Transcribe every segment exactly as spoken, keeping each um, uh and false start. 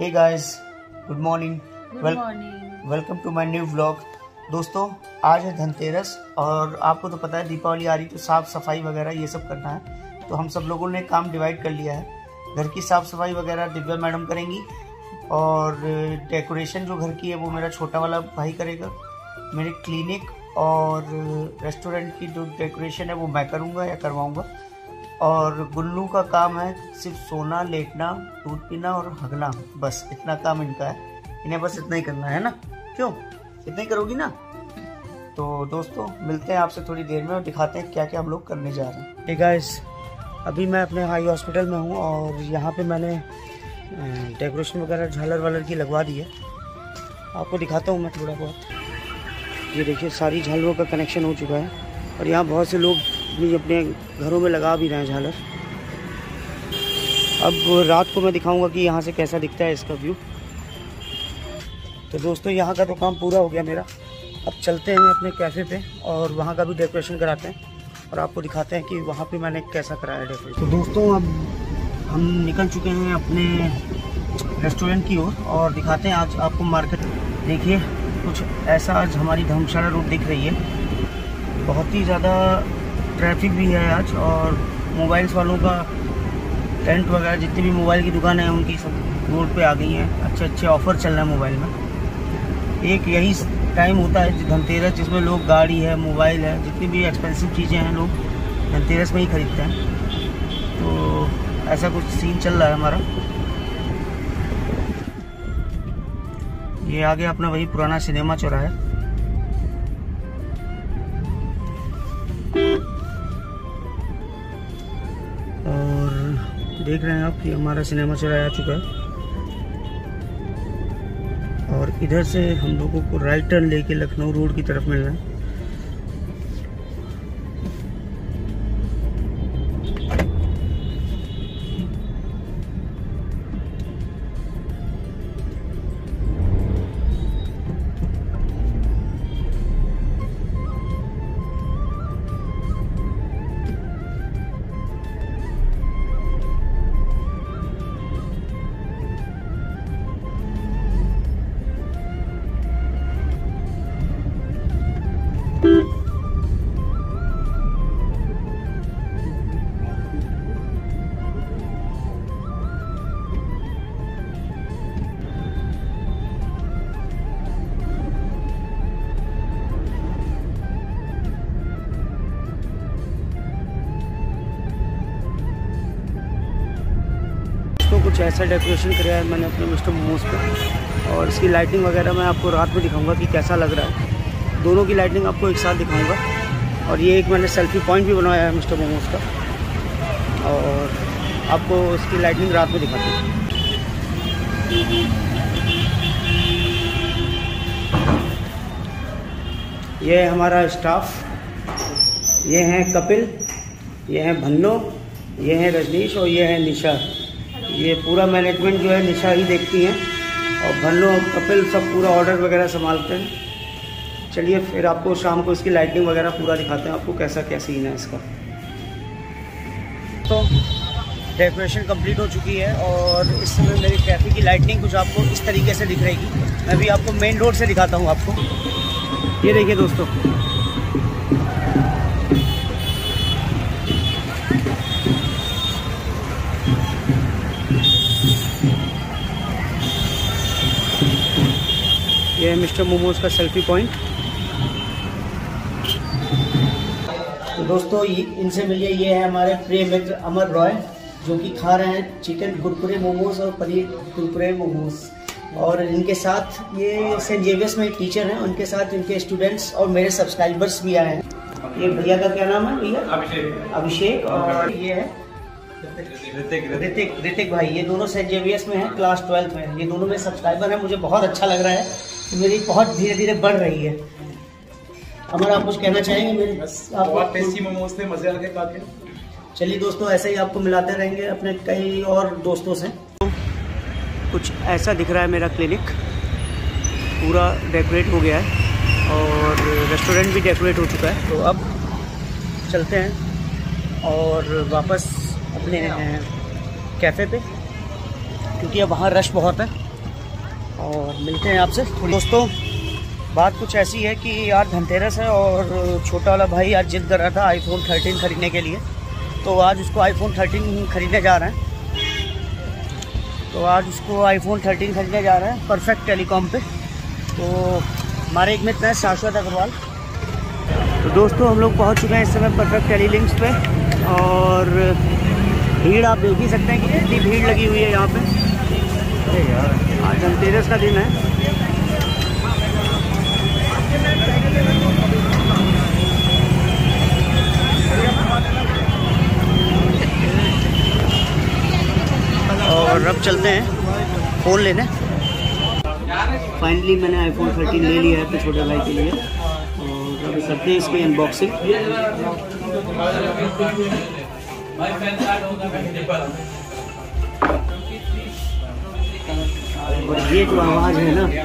Hey guys, good morning. Good morning, welcome to my new vlog. दोस्तों, आज है धनतेरस और आपको तो पता है दीपावली आ रही तो साफ़ सफाई वगैरह ये सब करना है। तो हम सब लोगों ने काम डिवाइड कर लिया है। घर की साफ़ सफाई वगैरह दिव्या मैडम करेंगी और डेकोरेशन जो घर की है वो मेरा छोटा वाला भाई करेगा। मेरे क्लिनिक और रेस्टोरेंट की जो डेकोरेशन है वो मैं करूँगा या करवाऊँगा। और गुल्लू का काम है सिर्फ सोना, लेटना, दूध पीना और हगना, बस इतना काम इनका है। इन्हें बस इतना ही करना है ना, क्यों इतना ही करोगी ना? तो दोस्तों मिलते हैं आपसे थोड़ी देर में और दिखाते हैं क्या क्या हम लोग करने जा रहे हैं। हे गाइस, अभी मैं अपने हाई हॉस्पिटल में हूँ और यहाँ पे मैंने डेकोरेशन वगैरह झालर वालर की लगवा दी है। आपको दिखाता हूँ मैं थोड़ा बहुत। ये देखिए सारी झालरों का कनेक्शन हो चुका है और यहाँ बहुत से लोग भी अपने घरों में लगा भी रहे हैं झालर। अब रात को मैं दिखाऊंगा कि यहाँ से कैसा दिखता है इसका व्यू। तो दोस्तों यहाँ का तो काम पूरा हो गया मेरा। अब चलते हैं अपने कैफ़े पे और वहाँ का भी डेकोरेशन कराते हैं और आपको दिखाते हैं कि वहाँ पे मैंने कैसा कराया डेकोरेशन। तो दोस्तों अब हम निकल चुके हैं अपने रेस्टोरेंट की ओर और, और दिखाते हैं आज आपको मार्केट। देखिए कुछ ऐसा आज हमारी धर्मशाला रोड दिख रही है। बहुत ही ज़्यादा ट्रैफिक भी है आज और मोबाइल्स वालों का टेंट वगैरह जितनी भी मोबाइल की दुकानें हैं उनकी सब रोड पे आ गई हैं। अच्छे अच्छे ऑफ़र चल रहे हैं मोबाइल में। एक यही टाइम होता है धनतेरस जिसमें लोग गाड़ी है, मोबाइल है, जितनी भी एक्सपेंसिव चीज़ें हैं लोग धनतेरस में ही ख़रीदते हैं। तो ऐसा कुछ सीन चल रहा है हमारा। ये आगे अपना वही पुराना सिनेमा चौराहा। और देख रहे हैं आप कि हमारा सिनेमा चौराहा आ चुका है और इधर से हम लोगों को राइट टर्न लेके लखनऊ रोड की तरफ मिलना है। कुछ ऐसा डेकोरेशन कराया है मैंने अपने मिस्टर मोमोज पे और इसकी लाइटिंग वगैरह मैं आपको रात में दिखाऊंगा कि कैसा लग रहा है। दोनों की लाइटिंग आपको एक साथ दिखाऊंगा। और ये एक मैंने सेल्फी पॉइंट भी बनवाया है मिस्टर मोमोज का और आपको इसकी लाइटिंग रात में दिखाते हैं। ये है हमारा स्टाफ, ये हैं कपिल, ये हैं भन्नो, ये हैं रजनीश और ये है निशा। ये पूरा मैनेजमेंट जो है निशा ही देखती हैं और भन्नो और कपिल सब पूरा ऑर्डर वगैरह संभालते हैं। चलिए फिर आपको शाम को इसकी लाइटिंग वगैरह पूरा दिखाते हैं आपको कैसा क्या सीन है इसका। तो डेकोरेशन कंप्लीट हो चुकी है और इस समय मेरी कैफ़े की लाइटिंग कुछ आपको इस तरीके से दिख रहेगी। मैं भी आपको मेन रोड से दिखाता हूँ आपको। ये देखिए दोस्तों, ये है मिस्टर मोमोज का सेल्फी पॉइंट। तो दोस्तों इनसे मिलिए, ये है हमारे प्रिय मित्र अमर रॉय जो कि खा रहे हैं चिकन कुरकुरे मोमोज और पनीर कुरकुरे मोमोज। और इनके साथ ये सेंट जेवियर्स में टीचर हैं, उनके साथ इनके स्टूडेंट्स और मेरे सब्सक्राइबर्स भी आए हैं। ये भैया का क्या नाम है भैया? अभिषेक। अभिषेक और ये है ऋतिक ऋतिक ऋतिक भाई। ये दोनों सेंट जेवियर्स में हैं, क्लास ट्वेल्थ में। ये दोनों मेरे सब्सक्राइबर हैं। मुझे बहुत अच्छा लग रहा है, मेरी बहुत धीरे धीरे बढ़ रही है। अमर आप कुछ कहना चाहेंगे? मेरे बहुत टेस्टी मोमोज थे, मजे आ गए खा के। चलिए दोस्तों ऐसे ही आपको मिलाते रहेंगे अपने कई और दोस्तों से। तो कुछ ऐसा दिख रहा है मेरा क्लिनिक, पूरा डेकोरेट हो गया है और रेस्टोरेंट भी डेकोरेट हो चुका है। तो अब चलते हैं और वापस अपने कैफ़े पे, क्योंकि अब वहाँ रश बहुत है और मिलते हैं आपसे। दोस्तों बात कुछ ऐसी है कि यार धनतेरस है और छोटा वाला भाई आज जिद कर रहा था आईफोन थर्टीन ख़रीदने के लिए, तो आज उसको आईफोन थर्टीन ख़रीदने जा रहे हैं। तो आज उसको आईफोन थर्टीन ख़रीदने जा रहे हैं परफेक्ट टेलीकॉम पे। तो हमारे एक मित्र हैं शाश्वत अग्रवाल। तो दोस्तों हम लोग पहुंच चुके हैं इस समय परफेक्ट टेलीलिंक्स पे, और भीड़ आप देख ही सकते हैं कि कितनी भीड़ लगी हुई है यहाँ पे। अरे यार आज धनतेरस का दिन है। और अब चलते हैं फ़ोन लेने। फाइनली मैंने आईफोन थर्टीन ले लिया है अपने छोटे भाई के लिए, और अभी करते हैं इसकी अनबॉक्सिंग। और ये जो आवाज़ है ना,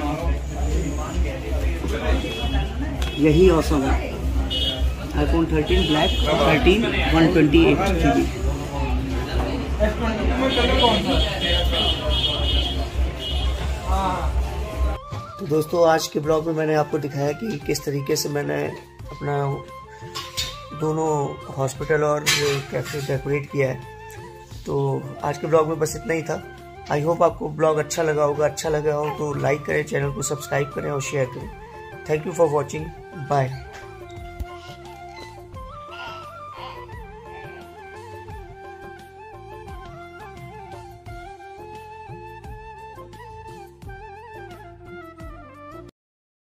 यही औसम है। IPhone thirteen black thirteen one twenty eight G B. तो दोस्तों आज के ब्लॉग में मैंने आपको दिखाया कि किस तरीके से मैंने अपना दोनों हॉस्पिटल और कैफे डेकोरेट किया है। तो आज के ब्लॉग में बस इतना ही था। आई होप आपको ब्लॉग अच्छा लगा होगा। अच्छा लगा हो तो लाइक करें, चैनल को सब्सक्राइब करें और शेयर करें। Thank you for watching. Bye.